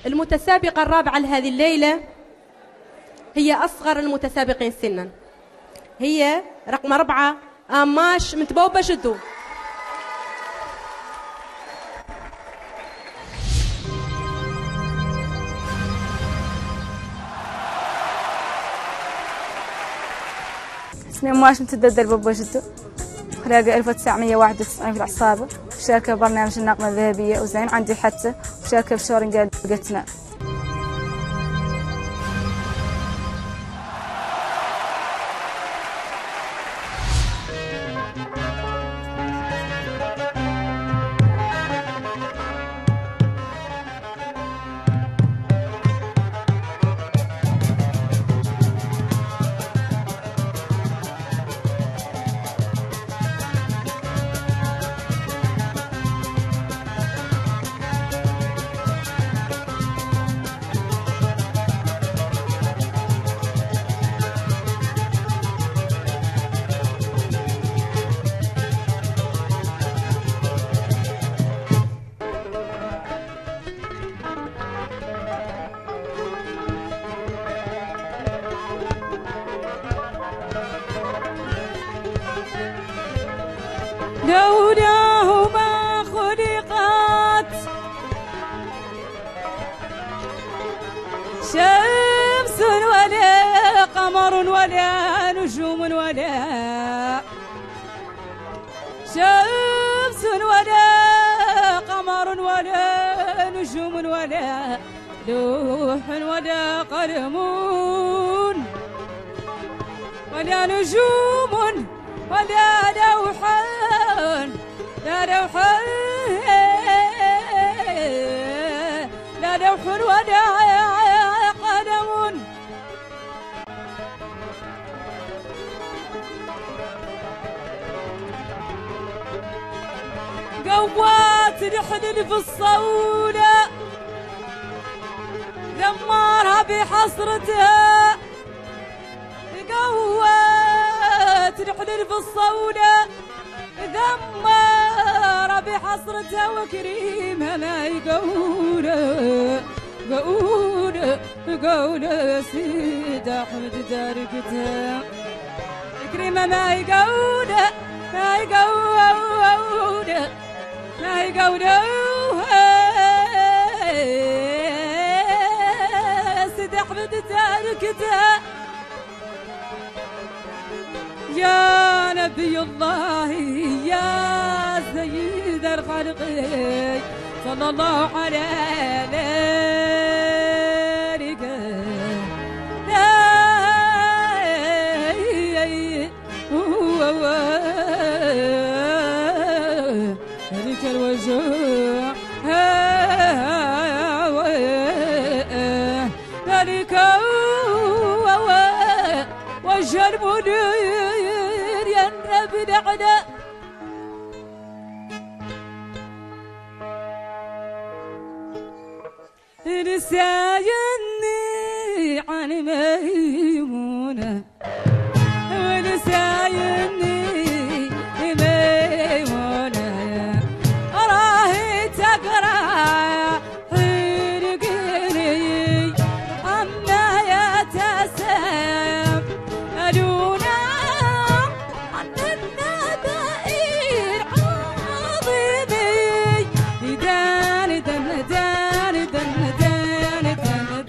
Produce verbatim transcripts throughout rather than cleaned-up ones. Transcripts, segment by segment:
المتسابقة الرابعة لهذه الليلة هي أصغر المتسابقين سنا، هي رقم أربعة آماش من تبوبة شدو. اسمي أماش من تددر بوبة شدو، خريجة ألف وتسعمية وواحد وتسعين في العصابة، مشاركة ببرنامج النقمة الذهبية وزين عندي حتى مشاركة بشورنج قلتنا. لولاه ما خلقت شمس ولا قمر ولا نجوم ولا شمس ولا قمر ولا نجوم ولا لوح ولا قلم ولا نجوم ولا لوح لا لوح لا لوح ولا قلم قوات الحلل في الصولة دمارها بحسرتها قوات الحلل في الصولة ذمار بحسرتها وكريمها ما يقوله قوله قوله سيد أحمد داركتها كريمها ما يقوله ما يقوله ما يقوله سيد أحمد داركتها يا نبي الله يا سيد الخلق صلى الله عليك هذيك الوجه ذلك وجه المنير يا النبي نعنا نسايني عن ميمونة ونسايني ميمونة راهي تقرا حرقني عما يتسام ألونا عن النبائر عظيمي دان دان دان دان دان دان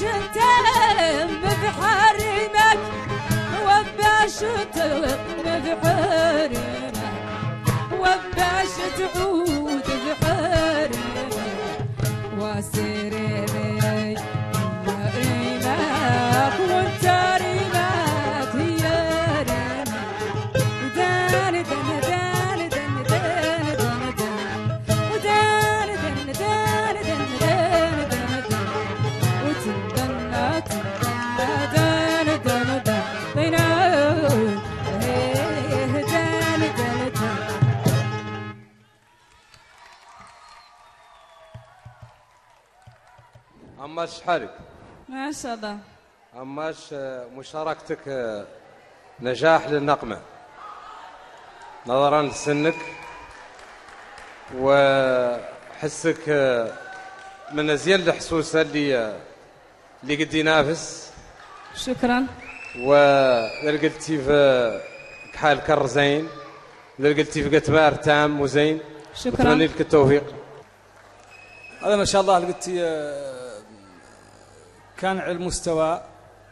تم بحرمك وباش تم بحرمك وباش تعود بحرمك وسيري لي ريمك وانت ريمك هي ريمك داني داني داني داني داني داني داني وداني داني داني داني داني داني داني وتندنا تندنا داني داني داني داني داني داني داني. عماش حالك؟ ما شاء الله. عماش مشاركتك نجاح للنقمة نظرا لسنك وحسك من أزين الحسوسة اللي اللي قد ينافس. شكرا. وإذا قلتي في كحال كر زين، إذا قلتي في قتمار تام وزين. شكرا. أتمنى لك التوفيق. هذا ما شاء الله لقيتي كان على المستوى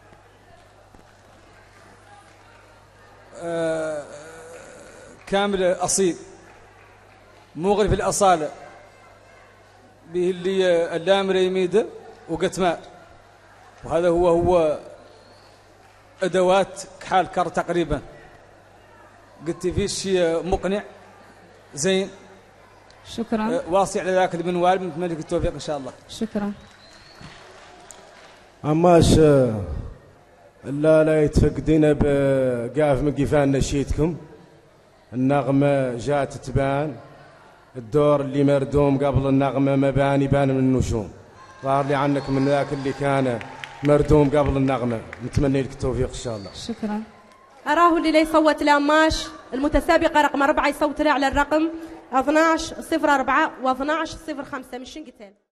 كامل أصيل مغرب الأصالة به اللي اللام ريميدة وقتمار، وهذا هو هو أدوات كحال كر تقريبا. قلت فيه شيء مقنع زين. شكرا. واصي على ذاك المنوال، نتمنى لك التوفيق إن شاء الله. شكرا. عماش لا لا يتفقدين بقاف من قفان نشيدكم. النغمة جات تبان، الدور اللي مردوم قبل النغمة مباني بان من النجوم. ظهر لي عنك من ذاك اللي كان مردوم قبل النغمة. نتمنى لك التوفيق إن شاء الله. شكرا. أراه اللي لا يصوت لأماش المتسابقة رقم أربعة يصوت على الرقم اثناش صفر أربعة و اثناش صفر خمسة من شنقتال.